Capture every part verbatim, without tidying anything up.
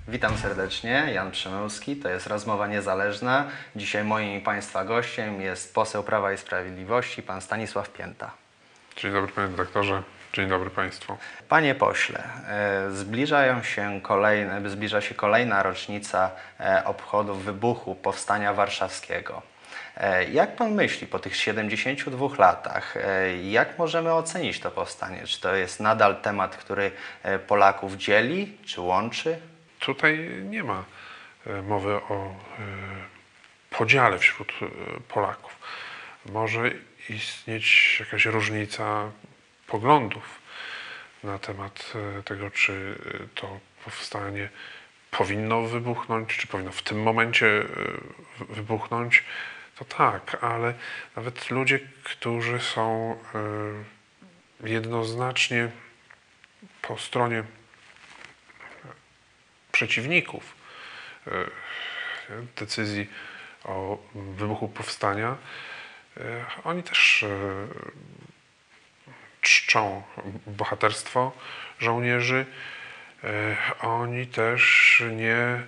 Witam serdecznie, Jan Przemyłski, to jest Rozmowa Niezależna. Dzisiaj moim i Państwa gościem jest poseł Prawa i Sprawiedliwości, pan Stanisław Pięta. Dzień dobry panie redaktorze, dzień dobry państwu. Panie pośle, zbliżają się kolejne, zbliża się kolejna rocznica obchodów wybuchu Powstania Warszawskiego. Jak pan myśli po tych siedemdziesięciu dwóch latach, jak możemy ocenić to powstanie? Czy to jest nadal temat, który Polaków dzieli, czy łączy? Tutaj nie ma mowy o podziale wśród Polaków. Może istnieć jakaś różnica poglądów na temat tego, czy to powstanie powinno wybuchnąć, czy powinno w tym momencie wybuchnąć. To tak, ale nawet ludzie, którzy są jednoznacznie po stronie przeciwników decyzji o wybuchu powstania, oni też czczą bohaterstwo żołnierzy, oni też nie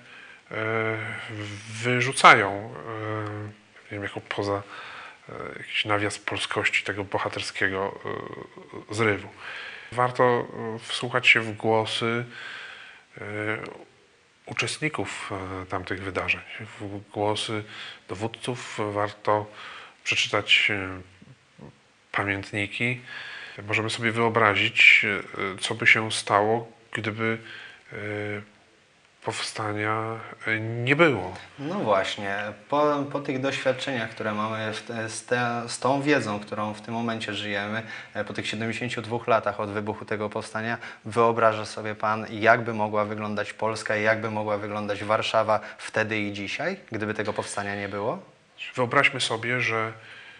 wyrzucają, nie wiem, jako poza jakiś nawias polskości tego bohaterskiego zrywu. Warto wsłuchać się w głosy uczestników tamtych wydarzeń, w głosy dowódców. Warto przeczytać pamiętniki. Możemy sobie wyobrazić, co by się stało, gdyby powstania nie było. No właśnie, po, po tych doświadczeniach, które mamy, z, te, z tą wiedzą, którą w tym momencie żyjemy, po tych siedemdziesięciu dwóch latach od wybuchu tego powstania, wyobraża sobie pan, jak by mogła wyglądać Polska i jak by mogła wyglądać Warszawa wtedy i dzisiaj, gdyby tego powstania nie było? Wyobraźmy sobie, że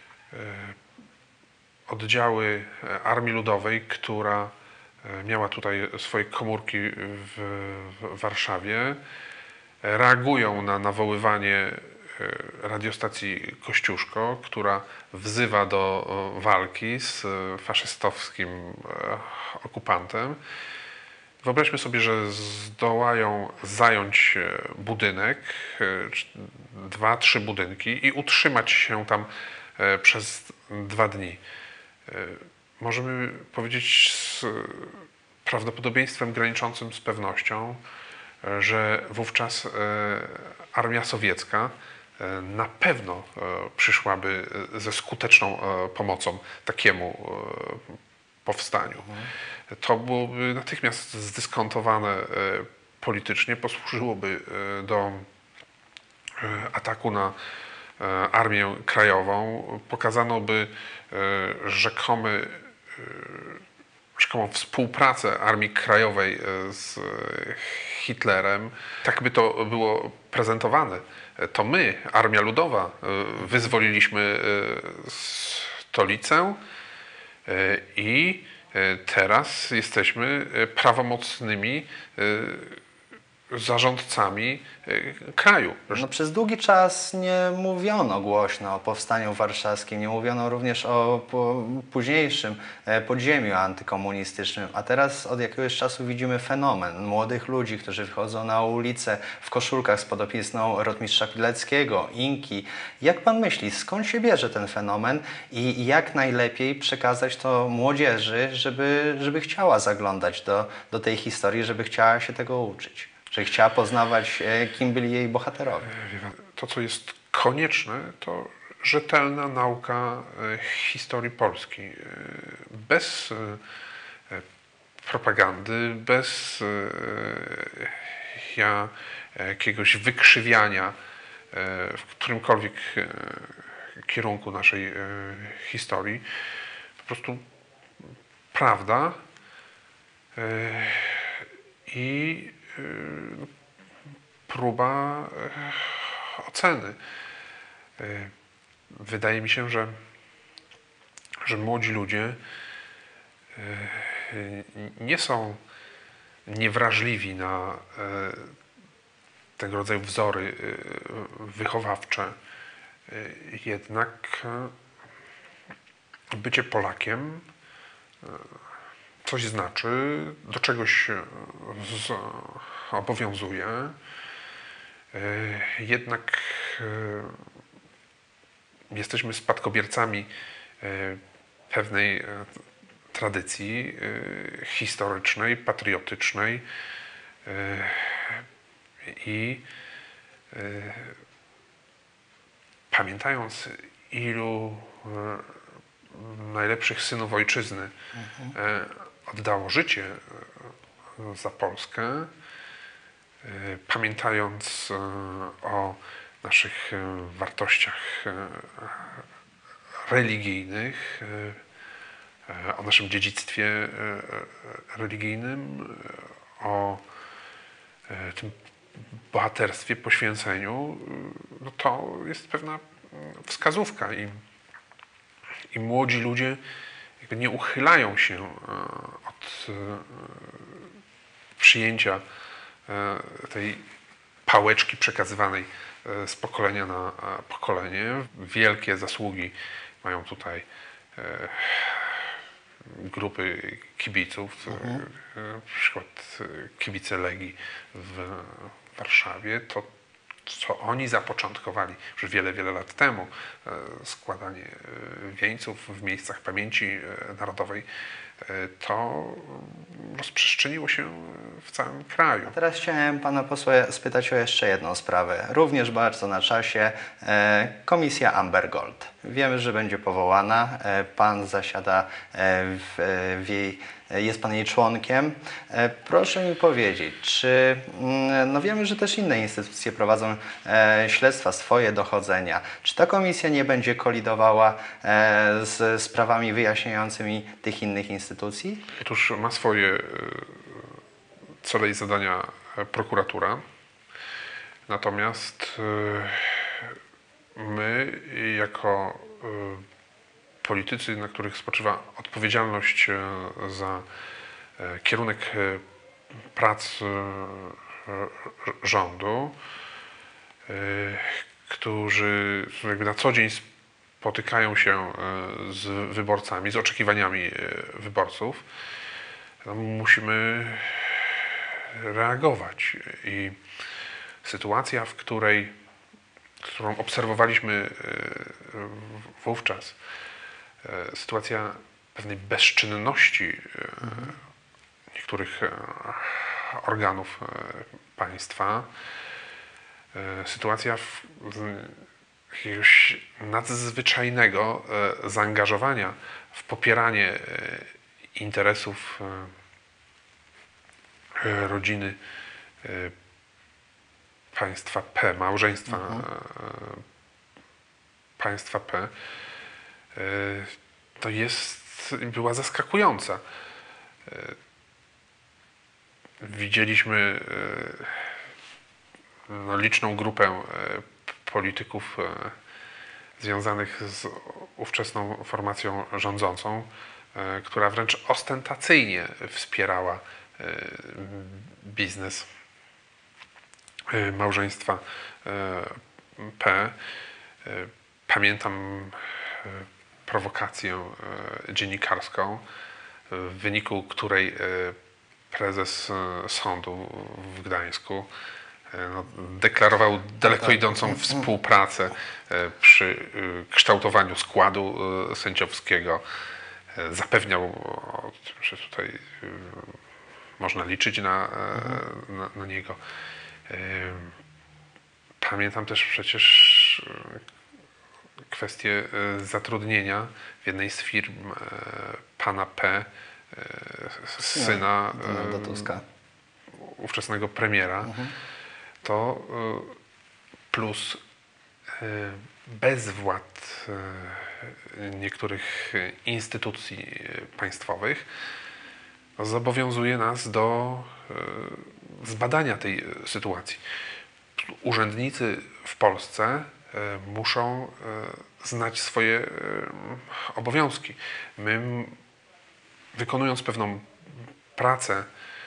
oddziały Armii Ludowej, która miała tutaj swoje komórki w, w Warszawie, reagują na nawoływanie radiostacji Kościuszko, która wzywa do walki z faszystowskim okupantem. Wyobraźmy sobie, że zdołają zająć budynek, dwa, trzy budynki i utrzymać się tam przez dwa dni. Możemy powiedzieć z prawdopodobieństwem graniczącym z pewnością, że wówczas armia sowiecka na pewno przyszłaby ze skuteczną pomocą takiemu powstaniu. To byłoby natychmiast zdyskontowane politycznie, posłużyłoby do ataku na Armię Krajową, pokazano by rzekomy, rzekomą współpracę Armii Krajowej z Hitlerem. Tak by to było prezentowane. To my, Armia Ludowa, wyzwoliliśmy stolicę i teraz jesteśmy prawomocnymi zarządcami kraju. No, przez długi czas nie mówiono głośno o Powstaniu Warszawskim, nie mówiono również o po, późniejszym podziemiu antykomunistycznym, a teraz od jakiegoś czasu widzimy fenomen młodych ludzi, którzy wychodzą na ulicę w koszulkach z podopisną rotmistrza Pileckiego, Inki. Jak pan myśli, skąd się bierze ten fenomen i jak najlepiej przekazać to młodzieży, żeby, żeby chciała zaglądać do, do tej historii, żeby chciała się tego uczyć? Że chciała poznawać, kim byli jej bohaterowie. To, co jest konieczne, to rzetelna nauka historii Polski. Bez propagandy, bez jakiegoś wykrzywiania w którymkolwiek kierunku naszej historii. Po prostu prawda i próba oceny. Wydaje mi się, że, że młodzi ludzie nie są niewrażliwi na tego rodzaju wzory wychowawcze. Jednak bycie Polakiem coś znaczy, do czegoś obowiązuje. Jednak jesteśmy spadkobiercami pewnej tradycji historycznej, patriotycznej i pamiętając, ilu najlepszych synów ojczyzny mhm. oddało życie za Polskę, pamiętając o naszych wartościach religijnych, o naszym dziedzictwie religijnym, o tym bohaterstwie, poświęceniu, no to jest pewna wskazówka i, i młodzi ludzie jakby nie uchylają się od przyjęcia tej pałeczki przekazywanej z pokolenia na pokolenie. Wielkie zasługi mają tutaj grupy kibiców, mhm. na przykład kibice Legii w Warszawie. To, co oni zapoczątkowali już wiele, wiele lat temu, składanie wieńców w miejscach pamięci narodowej, to rozprzestrzeniło się w całym kraju. A teraz chciałem pana posła spytać o jeszcze jedną sprawę, również bardzo na czasie. Komisja Amber Gold. Wiemy, że będzie powołana, pan zasiada w, w jej, jest pan jej członkiem. Proszę mi powiedzieć, czy, no wiemy, że też inne instytucje prowadzą śledztwa, swoje dochodzenia. Czy ta komisja nie będzie kolidowała z sprawami wyjaśniającymi tych innych instytucji? Otóż ma swoje cele i zadania prokuratura, natomiast my jako politycy, na których spoczywa odpowiedzialność za kierunek prac rządu, którzy jakby na co dzień spotykają się z wyborcami, z oczekiwaniami wyborców, no musimy reagować. I sytuacja, w której, którą obserwowaliśmy wówczas, sytuacja pewnej bezczynności mhm. niektórych organów państwa, sytuacja w, jakiegoś nadzwyczajnego zaangażowania w popieranie interesów rodziny państwa P, małżeństwa mhm. państwa P, to jest, była zaskakująca. Widzieliśmy no, liczną grupę polityków związanych z ówczesną formacją rządzącą, która wręcz ostentacyjnie wspierała biznes małżeństwa P. Pamiętam prowokację dziennikarską, w wyniku której prezes sądu w Gdańsku no, deklarował daleko idącą współpracę przy kształtowaniu składu sędziowskiego. Zapewniał, że tutaj można liczyć na, na, na niego. Pamiętam też przecież kwestię zatrudnienia w jednej z firm pana P, syna Tuska, ówczesnego premiera. Mhm. To plus bezwład niektórych instytucji państwowych zobowiązuje nas do zbadania tej sytuacji. Urzędnicy w Polsce muszą znać swoje obowiązki. My, wykonując pewną pracę,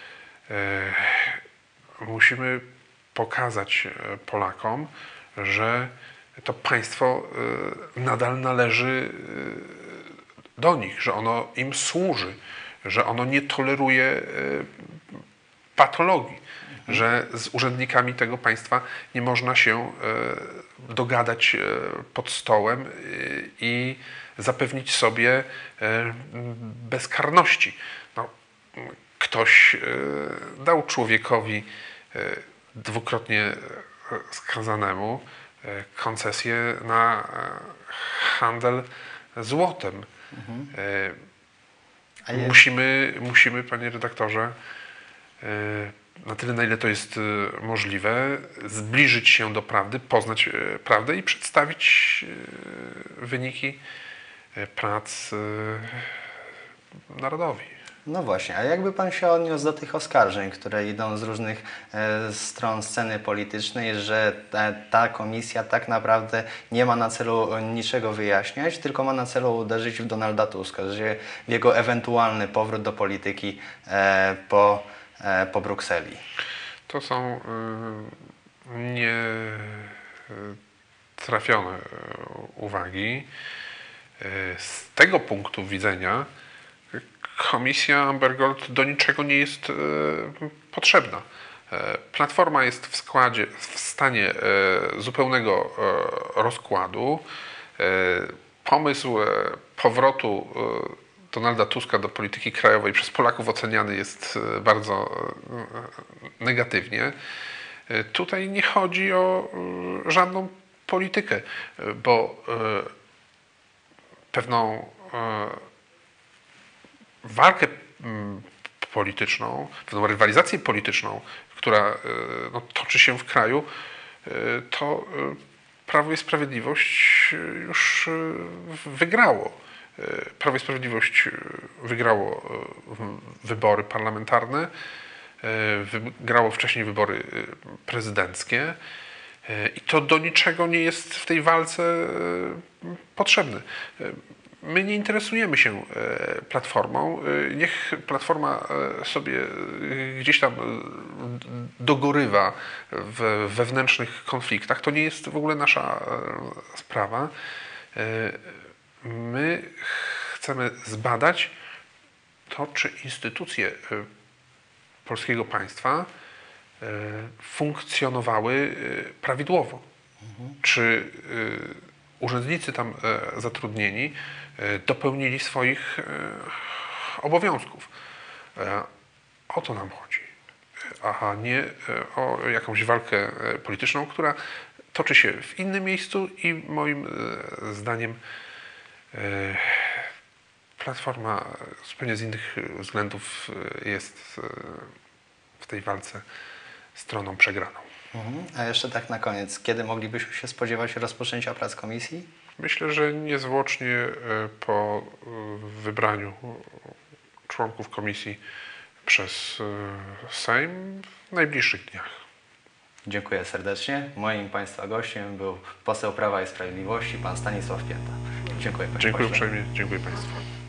musimy pokazać Polakom, że to państwo nadal należy do nich, że ono im służy, że ono nie toleruje patologii. że z urzędnikami tego państwa nie można się e, dogadać e, pod stołem e, i zapewnić sobie e, bezkarności. No, ktoś e, dał człowiekowi e, dwukrotnie e, skazanemu e, koncesję na e, handel złotem. Mhm. E, A je- Musimy, musimy, panie redaktorze, e, na tyle, na ile to jest e, możliwe, zbliżyć się do prawdy, poznać e, prawdę i przedstawić e, wyniki e, prac e, narodowi. No właśnie, a jakby Pan się odniósł do tych oskarżeń, które idą z różnych e, stron sceny politycznej, że ta, ta komisja tak naprawdę nie ma na celu niczego wyjaśniać, tylko ma na celu uderzyć w Donalda Tuska, że w jego ewentualny powrót do polityki e, po, e, po Brukseli. To są y, nie y, trafione y, uwagi. Y, z tego punktu widzenia y, komisja Amber Gold do niczego nie jest y, potrzebna. Y, Platforma jest w składzie, w stanie y, zupełnego y, rozkładu. Y, Pomysł y, powrotu y, Donalda Tuska do polityki krajowej przez Polaków oceniany jest e, bardzo e, negatywnie. E, Tutaj nie chodzi o e, żadną politykę, e, bo e, pewną e, walkę m, polityczną, pewną rywalizację polityczną, która e, no, toczy się w kraju, e, to e, Prawo i Sprawiedliwość już e, wygrało. Prawo i Sprawiedliwość wygrało wybory parlamentarne, wygrało wcześniej wybory prezydenckie i to do niczego nie jest w tej walce potrzebne. My nie interesujemy się Platformą. Niech Platforma sobie gdzieś tam dogorywa w wewnętrznych konfliktach. To nie jest w ogóle nasza sprawa. My chcemy zbadać to, czy instytucje polskiego państwa funkcjonowały prawidłowo. Mhm. Czy urzędnicy tam zatrudnieni dopełnili swoich obowiązków. O to nam chodzi, a nie o jakąś walkę polityczną, która toczy się w innym miejscu i moim zdaniem Platforma zupełnie z innych względów jest w tej walce stroną przegraną. Mhm. A jeszcze tak na koniec, kiedy moglibyśmy się spodziewać rozpoczęcia prac komisji? Myślę, że niezwłocznie po wybraniu członków komisji przez Sejm w najbliższych dniach. Dziękuję serdecznie. Moim Państwa gościem był poseł Prawa i Sprawiedliwości, pan Stanisław Pięta. Dziękuję, panie Dziękuję pośle. uprzejmie, dziękuję Państwu.